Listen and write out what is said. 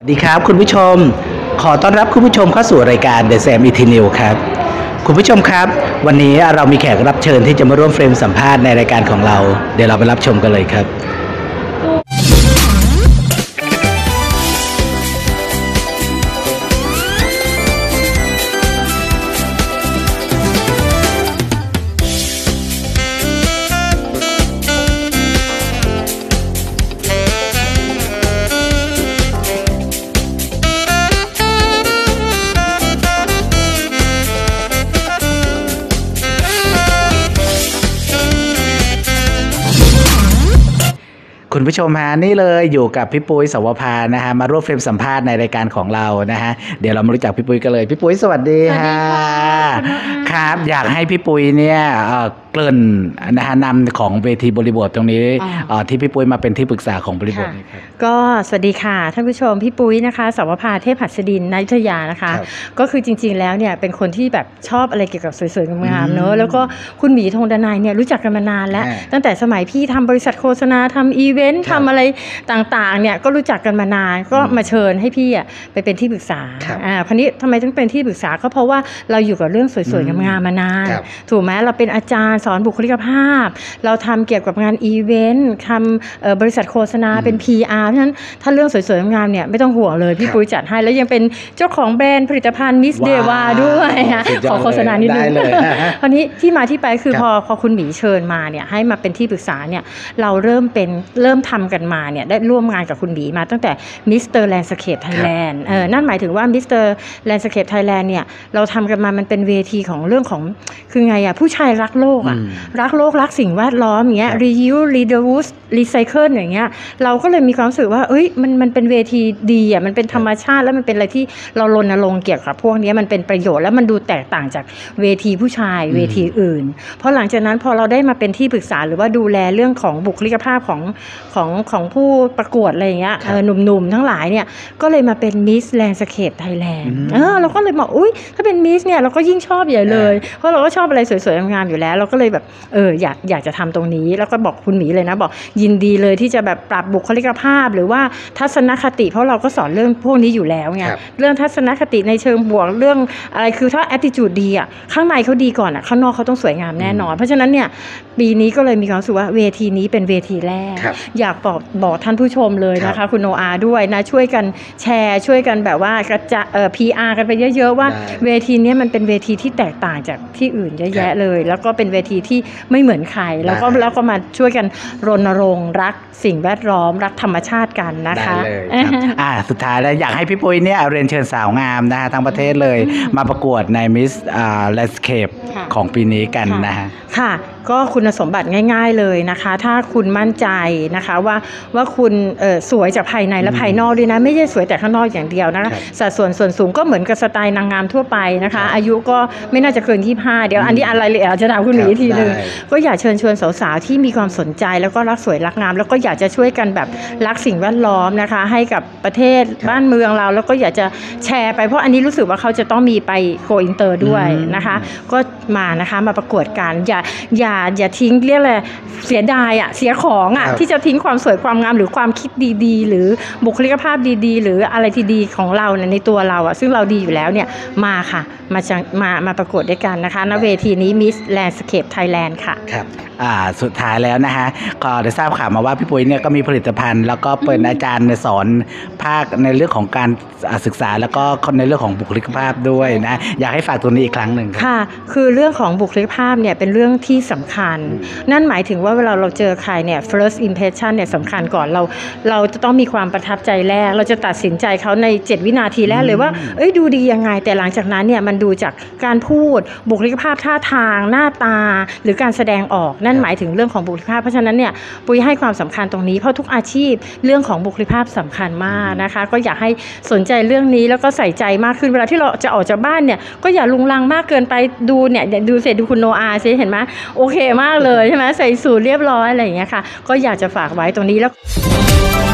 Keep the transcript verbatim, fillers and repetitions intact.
ดีครับคุณผู้ชมขอต้อนรับคุณผู้ชมเข้าสู่รายการ The Sam อี ที News ครับคุณผู้ชมครับวันนี้เรามีแขกรับเชิญที่จะมาร่วมเฟรมสัมภาษณ์ในรายการของเราเดี๋ยวเราไปรับชมกันเลยครับคุณผู้ชมฮะนี่เลยอยู่กับพี่ปุ้ยสวภานะฮะมาร่วมเฟรมสัมภาษณ์ในรายการของเรานะฮะเดี๋ยวเรามารู้จักพี่ปุ้ยกันเลยพี่ปุ้ยสวัสดีฮะครับอยากให้พี่ปุ้ยเนี่ยเกริ่นนะฮะนำของเวทีบริบทตรงนี้ที่พี่ปุ้ยมาเป็นที่ปรึกษาของบริบทก็สวัสดีค่ะท่านผู้ชมพี่ปุ้ยนะคะสวภาเทพหัสดินณ อยุธยานะคะก็คือจริงๆแล้วเนี่ยเป็นคนที่แบบชอบอะไรเกี่ยวกับสวยๆงามๆเนอะแล้วก็คุณหมีธงดนัยเนี่ยรู้จักกันมานานแล้วตั้งแต่สมัยพี่ทำบริษัทโฆษณาทำอีเวนต์ทำอะไรต่างๆเนี่ยก็รู้จักกันมานานก็มาเชิญให้พี่อ่ะไปเป็นที่ปรึกษาอ่าคราวนี้ทำไมต้องเป็นที่ปรึกษาก็เพราะว่าเราอยู่กับเรื่องสวยๆงามๆมานานถูกไหมเราเป็นอาจารย์สอนบุคลิกภาพเราทำเกี่ยวกับงานอีเวนต์ทำบริษัทโฆษณาเป็น พี อาร์ เพราะฉะนั้นถ้าเรื่องสวยๆงามๆเนี่ยไม่ต้องห่วงเลยพี่ปุ้ยจัดให้แล้วยังเป็นเจ้าของแบรนด์ผลิตภัณฑ์มิสเดวาด้วยขอโฆษณานิดนึงคราวนี้ที่มาที่ไปคือพอพอคุณหมีเชิญมาเนี่ยให้มาเป็นที่ปรึกษาเนี่ยเราเริ่มเป็นเริ่มทำกันมาเนี่ยได้ร่วมงานกับคุณหมีมาตั้งแต่มิสเตอร์แลนด์สเคปไทยแลนด์เออนั่นหมายถึงว่ามิสเตอร์แลนด์สเคปไทยแลนด์เนี่ยเราทำกันมามันเป็นเวทีของเรื่องของคือไงอ่ะผู้ชายรักโลกอ่ะรักโลกรักสิ่งแวดล้อมอย่างเงี้ย reuse reduce recycle อย่างเงี้ยเราก็เลยมีความรู้สึกว่าเอ้ยมันมันเป็นเวทีดีอ่ะมันเป็นธรรมชาติแล้วมันเป็นอะไรที่เรารณรงค์เกี่ยวกับพวกนี้มันเป็นประโยชน์แล้วมันดูแตกต่างจากเวทีผู้ชายเวทีอื่นเพราะหลังจากนั้นพอเราได้มาเป็นที่ปรึกษาหรือว่าดูแลเรื่องของบุคลิกภาพของของของผู้ประกวดอะไรอย่างเงี้ยหนุ่มๆทั้งหลายเนี่ยก็เลยมาเป็นมิสแลนด์สเคปไทยแลนด์เออเราก็เลยบอกอุ้ยถ้าเป็นมิสเนี่ยเราก็ยิ่งชอบใหญ่เลยเพราะเราก็ชอบอะไรสวยๆงามๆอยู่แล้วเราก็เลยแบบเอออยากอยากจะทำตรงนี้แล้วก็บอกคุณหมีเลยนะบอกยินดีเลยที่จะแบบปรับบุคลิกภาพหรือว่าทัศนคติเพราะเราก็สอนเรื่องพวกนี้อยู่แล้วไงเรื่องทัศนคติในเชิงบวกเรื่องอะไรคือถ้า attitude ดีอ่ะข้างในเขาดีก่อนอ่ะข้างนอกเขาต้องสวยงามแน่นอนเพราะฉะนั้นเนี่ยปีนี้ก็เลยมีความรู้สึกว่าเวทีนี้เป็นเวทีแรกอยากบอกบอกท่านผู้ชมเลยนะคะคุณโนอาด้วยนะช่วยกันแชร์ช่วยกันแบบว่ากระจายเอ่อ พี อาร์ กันไปเยอะๆว่าเวทีนี้มันเป็นเวทีที่แตกต่างจากที่อื่นเยอะแยะเลยแล้วก็เป็นเวทีที่ไม่เหมือนใครแล้วก็แล้วก็มาช่วยกันรณรงค์รักสิ่งแวดล้อมรักธรรมชาติกันนะคะได้เลยครับอ่าสุดท้ายแล้วอยากให้พี่ปุ้ยเนี่ยเรียนเชิญสาวงามนะฮะทั้งประเทศเลยมาประกวดในมิสอ่าแลนด์สเคปของปีนี้กันนะฮะค่ะก็คุณสมบัติง่ายๆเลยนะคะถ้าคุณมั่นใจนะคะว่าว่าคุณเอ่อสวยจากภายในและภายนอกด้วยนะไม่ใช่สวยแต่ข้างนอกอย่างเดียวนะคะสัดส่วนส่วนสูงก็เหมือนกับสไตล์นางงามทั่วไปนะคะอายุก็ไม่น่าจะเกินยี่สิบห้าเดี๋ยวอันนี้อะไรเลยอาจจะถามคุณหมีทีนึงก็อยากเชิญชวนสาวๆที่มีความสนใจแล้วก็รักสวยรักงามแล้วก็อยากจะช่วยกันแบบรักสิ่งแวดล้อมนะคะให้กับประเทศบ้านเมืองเราแล้วก็อยากจะแชร์ไปเพราะอันนี้รู้สึกว่าเขาจะต้องมีไปโกอินเตอร์ด้วยนะคะก็มานะคะมาประกวดกันอย่าอย่าอย่าทิ้งเรียกอะไรเสียดายอ่ะเสียของอ่ะที่จะทิ้งความสวยความงามหรือความคิดดีๆหรือบุคลิกภาพดีๆหรืออะไรที่ดีของเราในตัวเราอ่ะซึ่งเราดีอยู่แล้วเนี่ยมาค่ะมามามาประกวดด้วยกันนะคะณเวทีนี้ Miss Landscape Thailand ค่ะครับอ่าสุดท้ายแล้วนะฮะก็ได้ทราบข่าวมาว่าพี่ปุ้ยเนี่ยก็มีผลิตภัณฑ์แล้วก็เป็นอาจารย์สอนภาคในเรื่องของการศึกษาแล้วก็ในเรื่องของบุคลิกภาพด้วยนะอยากให้ฝากตัวนี้อีกครั้งหนึ่งค่ะคือเรื่องของบุคลิกภาพเนี่ยเป็นเรื่องที่สำคัญนั่นหมายถึงว่าเวลาเราเจอใครเนี่ย first impression เนี่ยสำคัญก่อนเราเราจะต้องมีความประทับใจแรกเราจะตัดสินใจเขาในเจ็ดวินาทีแรกเลยว่าเอ้ยดูดียังไงแต่หลังจากนั้นเนี่ยมันดูจากการพูดบุคลิกภาพท่าทางหน้าตาหรือการแสดงออกนั่นหมายถึงเรื่องของบุคลิกภาพเพราะฉะนั้นเนี่ยปุ้ยให้ความสำคัญตรงนี้เพราะทุกอาชีพเรื่องของบุคลิกภาพสำคัญมากนะคะก็อยากให้สนใจเรื่องนี้แล้วก็ใส่ใจมากขึ้นเวลาที่เราจะออกจากบ้านเนี่ยก็อย่าลุงลังมากเกินไปดูเนี่ยดูเสร็จดูคุณโนอาซิเห็นไหมโอเคมากเลยใช่ไหมใส่สูทเรียบร้อยอะไรอย่างเงี้ยค่ะก็อยากจะฝากไว้ตรงนี้แล้ว